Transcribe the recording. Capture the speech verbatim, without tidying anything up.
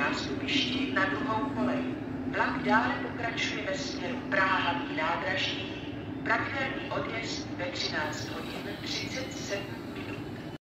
nástupišti na druhou kolej. Vlak dále pokračuje ve směru Praha hlavní nádraží, pravidelný odjezd ve třináct hodin třicet sedm